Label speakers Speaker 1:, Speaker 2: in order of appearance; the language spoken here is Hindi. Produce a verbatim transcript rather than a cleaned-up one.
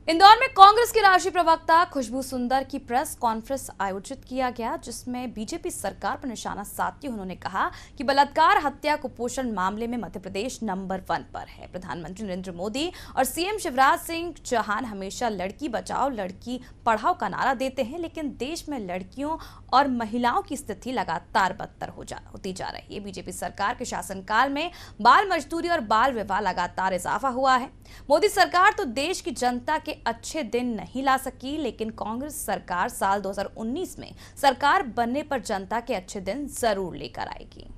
Speaker 1: इंदौर में कांग्रेस की राष्ट्रीय प्रवक्ता खुशबू सुंदर की प्रेस कॉन्फ्रेंस आयोजित किया गया, जिसमें बीजेपी सरकार पर निशाना साधते हुए उन्होंने कहा कि बलात्कार, हत्या, कुपोषण मामले में मध्य प्रदेश नंबर वन पर है। प्रधानमंत्री नरेंद्र मोदी और सीएम शिवराज सिंह चौहान हमेशा लड़की बचाओ लड़की पढ़ाओ का नारा देते हैं, लेकिन देश में लड़कियों और महिलाओं की स्थिति लगातार बदतर हो जा होती जा रही है। बीजेपी सरकार के शासनकाल में बाल मजदूरी और बाल विवाह लगातार इजाफा हुआ है। मोदी सरकार तो देश की जनता के अच्छे दिन नहीं ला सकी, लेकिन कांग्रेस सरकार साल दो हज़ार उन्नीस में सरकार बनने पर जनता के अच्छे दिन जरूर लेकर आएगी।